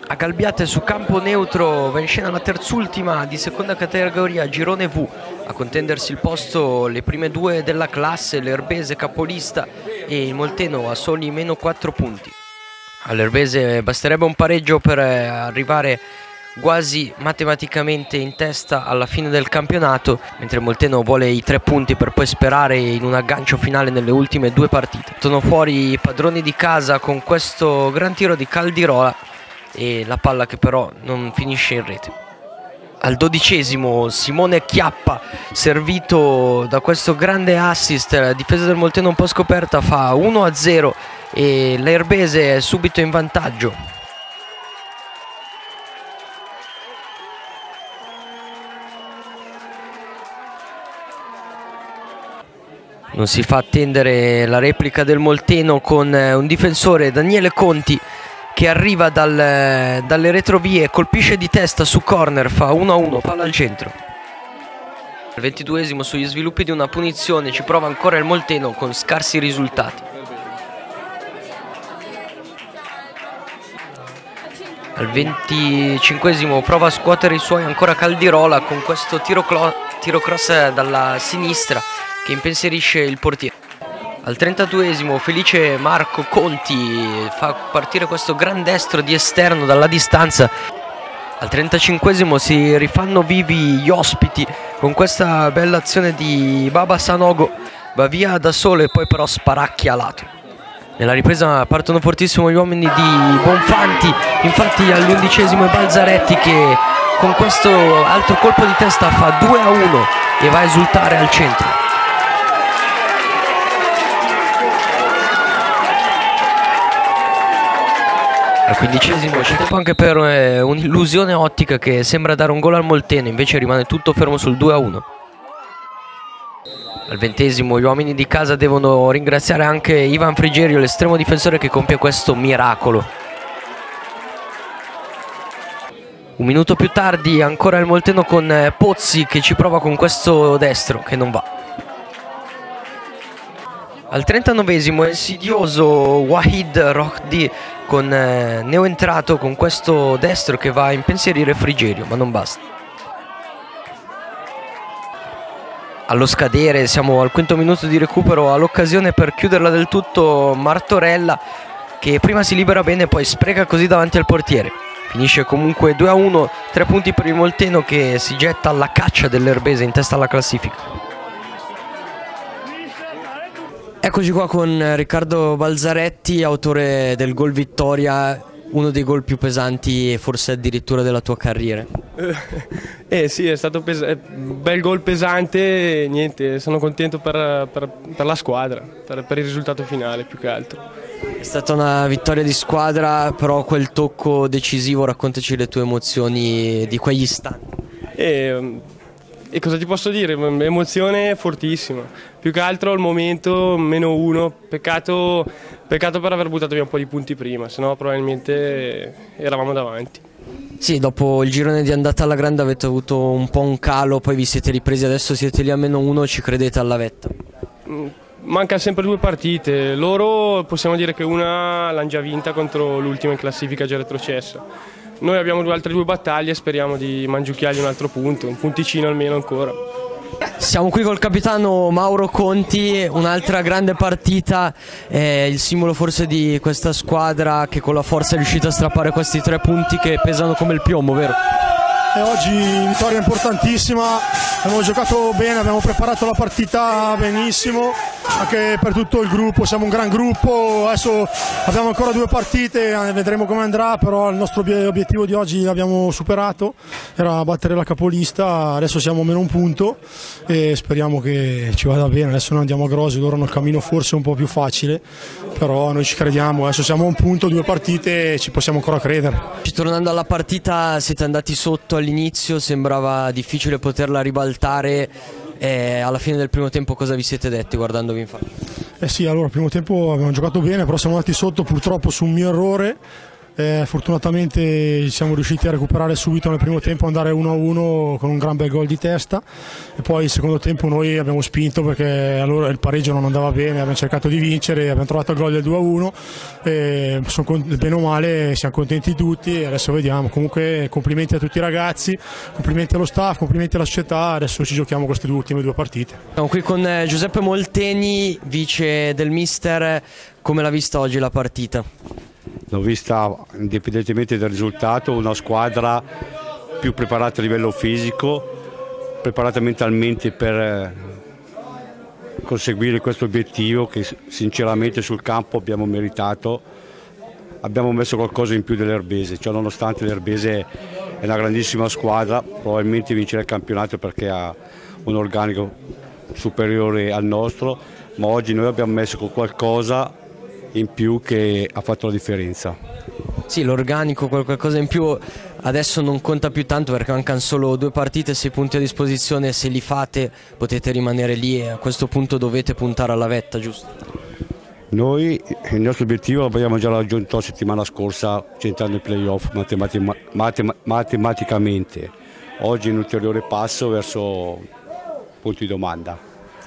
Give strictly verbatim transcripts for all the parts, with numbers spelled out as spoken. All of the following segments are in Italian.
A Galbiate su campo neutro va in scena la terzultima di seconda categoria girone V. A contendersi il posto le prime due della classe, l'Erbese capolista e il Molteno a soli meno quattro punti. All'Erbese basterebbe un pareggio per arrivare quasi matematicamente in testa alla fine del campionato, mentre Molteno vuole i tre punti per poi sperare in un aggancio finale nelle ultime due partite. Sono fuori i padroni di casa con questo gran tiro di Caldirola e la palla che però non finisce in rete. Al dodicesimo Simone Chiappa, servito da questo grande assist, la difesa del Molteno un po' scoperta fa uno a zero e l'Erbese è subito in vantaggio. Non si fa attendere la replica del Molteno con un difensore, Daniele Conti, che arriva dal, dalle retrovie, colpisce di testa su corner, fa uno a uno, palla al centro. Al ventiduesimo sugli sviluppi di una punizione ci prova ancora il Molteno con scarsi risultati. Al venticinquesimo prova a scuotere i suoi ancora Caldirola con questo tiro, tiro cross dalla sinistra che impensierisce il portiere. Al trentaduesimo Felice Marco Conti fa partire questo gran destro di esterno dalla distanza. Al trentacinquesimo si rifanno vivi gli ospiti con questa bella azione di Baba Sanogo, va via da solo e poi però sparacchia a lato. Nella ripresa partono fortissimo gli uomini di Bonfanti, infatti all'undicesimo è Balzaretti che con questo altro colpo di testa fa due a uno e va a esultare al centro. Al quindicesimo c'è tempo anche per eh, un'illusione ottica che sembra dare un gol al Molteno, invece rimane tutto fermo sul due a uno. Al ventesimo gli uomini di casa devono ringraziare anche Ivan Frigerio, l'estremo difensore che compie questo miracolo. Un minuto più tardi ancora il Molteno con eh, Pozzi che ci prova con questo destro che non va. Al trentanovesimo è insidioso Wahid Rohdi con eh, neoentrato con questo destro che va a impensierire Frigerio, ma non basta. Allo scadere siamo al quinto minuto di recupero, all'occasione per chiuderla del tutto Martorella che prima si libera bene poi spreca così davanti al portiere. Finisce comunque due a uno, tre punti per il Molteno che si getta alla caccia dell'Erbese in testa alla classifica. Eccoci qua con Riccardo Balzaretti, autore del gol vittoria, uno dei gol più pesanti e forse addirittura della tua carriera. Eh sì, è stato un bel gol pesante, niente, sono contento per, per, per la squadra, per, per il risultato finale più che altro. È stata una vittoria di squadra, però quel tocco decisivo, raccontaci le tue emozioni di quegli istanti. E, e cosa ti posso dire? Emozione fortissima, più che altro al momento meno uno, peccato, peccato per aver buttato via un po' di punti prima, sennò probabilmente eravamo davanti. Sì, dopo il girone di andata alla grande avete avuto un po' un calo, poi vi siete ripresi, adesso siete lì a meno uno, ci credete alla vetta? Manca sempre due partite, loro possiamo dire che una l'hanno già vinta contro l'ultima in classifica già retrocessa. Noi abbiamo due altre due battaglie e speriamo di mangiucchiargli un altro punto, un punticino almeno ancora. Siamo qui col capitano Mauro Conti, un'altra grande partita, eh, il simbolo forse di questa squadra che con la forza è riuscita a strappare questi tre punti che pesano come il piombo, vero? E oggi vittoria importantissima, abbiamo giocato bene, abbiamo preparato la partita benissimo, anche per tutto il gruppo, siamo un gran gruppo, adesso abbiamo ancora due partite, vedremo come andrà, però il nostro obiettivo di oggi l'abbiamo superato, era battere la capolista, adesso siamo a meno un punto e speriamo che ci vada bene, adesso noi andiamo a Grosi, loro hanno un cammino forse un po' più facile, però noi ci crediamo, adesso siamo a un punto, due partite e ci possiamo ancora credere. Tornando alla partita, siete andati sotto all'inizio, sembrava difficile poterla ribaltare, eh, alla fine del primo tempo cosa vi siete detti guardandovi in faccia? Eh sì, allora, primo tempo abbiamo giocato bene, però siamo andati sotto purtroppo su un mio errore, Eh, fortunatamente siamo riusciti a recuperare subito nel primo tempo, andare uno a uno con un gran bel gol di testa, e poi il secondo tempo noi abbiamo spinto perché allora il pareggio non andava bene, abbiamo cercato di vincere, abbiamo trovato il gol del due a uno, e sono, bene o male siamo contenti tutti e adesso vediamo. Comunque complimenti a tutti i ragazzi, complimenti allo staff, complimenti alla società, adesso ci giochiamo queste due ultime due partite. Siamo qui con Giuseppe Molteni, vice del mister. Come l'ha vista oggi la partita? L'ho vista, indipendentemente dal risultato, una squadra più preparata a livello fisico, preparata mentalmente per conseguire questo obiettivo che sinceramente sul campo abbiamo meritato. Abbiamo messo qualcosa in più dell'Erbese, cioè nonostante l'Erbese è una grandissima squadra, probabilmente vincerà il campionato perché ha un organico superiore al nostro, ma oggi noi abbiamo messo qualcosa in più che ha fatto la differenza. Sì, l'organico, qualcosa in più adesso non conta più tanto perché mancano solo due partite, sei punti a disposizione, se li fate potete rimanere lì e a questo punto dovete puntare alla vetta, giusto? Noi il nostro obiettivo l'abbiamo già raggiunto la settimana scorsa centrando i playoff matematica, matem, matematicamente. Oggi un ulteriore passo verso punti di domanda.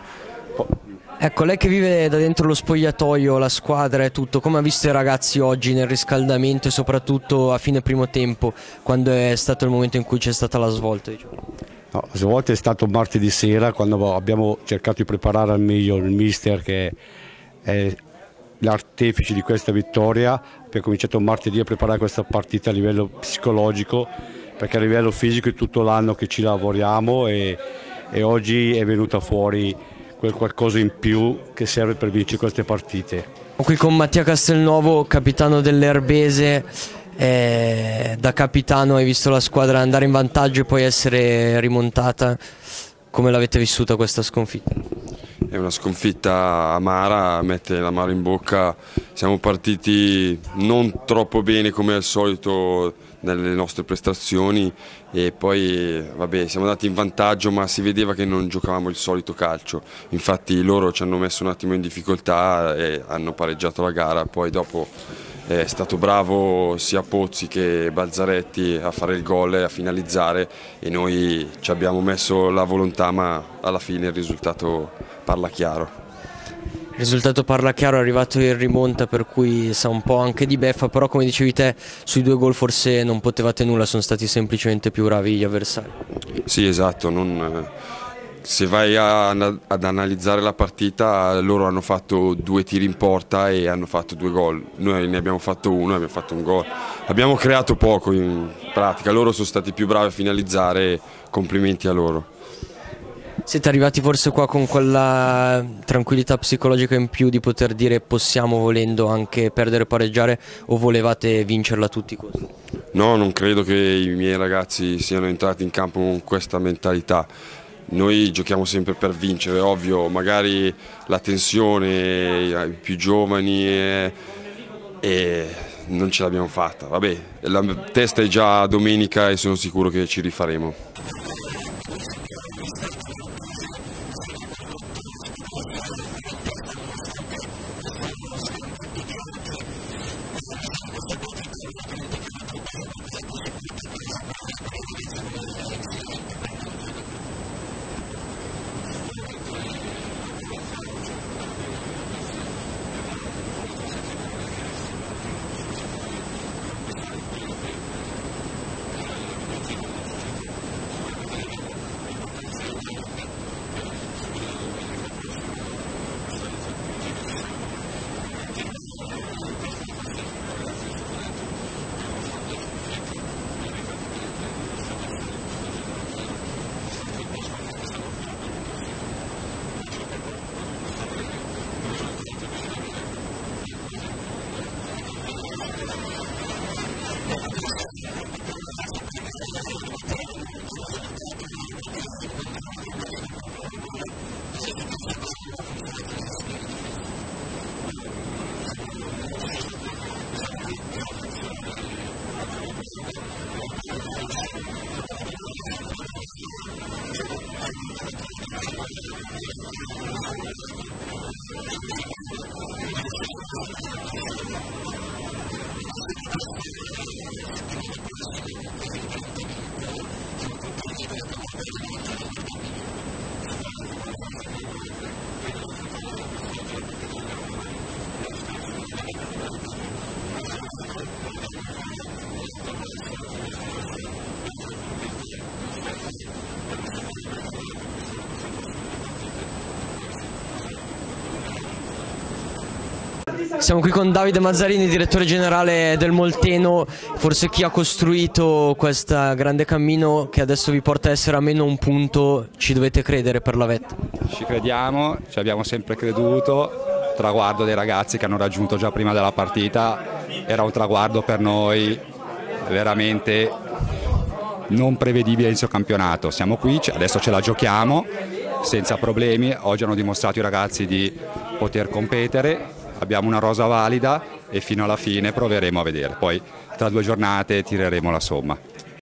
Ecco, lei che vive da dentro lo spogliatoio, la squadra e tutto, come ha visto i ragazzi oggi nel riscaldamento e soprattutto a fine primo tempo, quando è stato il momento in cui c'è stata la svolta? Diciamo? No, la svolta è stato martedì sera, quando abbiamo cercato di preparare al meglio il mister che è l'artefice di questa vittoria. Abbiamo cominciato martedì a preparare questa partita a livello psicologico, perché a livello fisico è tutto l'anno che ci lavoriamo e, e oggi è venuta fuori quel qualcosa in più che serve per vincere queste partite. Qui con Mattia Castelnuovo, capitano dell'Erbese, eh, da capitano hai visto la squadra andare in vantaggio e poi essere rimontata. Come l'avete vissuta questa sconfitta? È una sconfitta amara, mette l'amaro in bocca. Siamo partiti non troppo bene come al solito nelle nostre prestazioni e poi vabbè, siamo andati in vantaggio, ma si vedeva che non giocavamo il solito calcio. Infatti loro ci hanno messo un attimo in difficoltà e hanno pareggiato la gara. Poi dopo è stato bravo sia Pozzi che Balzaretti a fare il gol e a finalizzare, e noi ci abbiamo messo la volontà, ma alla fine il risultato parla chiaro. Il risultato parla chiaro, è arrivato in rimonta, per cui sa un po' anche di beffa, però come dicevi te sui due gol forse non potevate nulla, sono stati semplicemente più bravi gli avversari. Sì, esatto, non, se vai a, ad analizzare la partita, loro hanno fatto due tiri in porta e hanno fatto due gol, noi ne abbiamo fatto uno e abbiamo fatto un gol. Abbiamo creato poco in pratica, loro sono stati più bravi a finalizzare, complimenti a loro. Siete arrivati forse qua con quella tranquillità psicologica in più di poter dire possiamo volendo anche perdere o pareggiare, o volevate vincerla a tutti i costi? No, non credo che i miei ragazzi siano entrati in campo con questa mentalità. Noi giochiamo sempre per vincere, ovvio, magari la tensione ai più giovani e, e non ce l'abbiamo fatta. Vabbè, la testa è già domenica e sono sicuro che ci rifaremo. Siamo qui con Davide Mazzarini, direttore generale del Molteno, forse chi ha costruito questo grande cammino che adesso vi porta a essere a meno un punto. Ci dovete credere per la vetta. Ci crediamo, ci abbiamo sempre creduto, traguardo dei ragazzi che hanno raggiunto già prima della partita, era un traguardo per noi veramente non prevedibile inizio campionato. Siamo qui, adesso ce la giochiamo senza problemi, oggi hanno dimostrato i ragazzi di poter competere. Abbiamo una rosa valida e fino alla fine proveremo a vedere, poi tra due giornate tireremo la somma.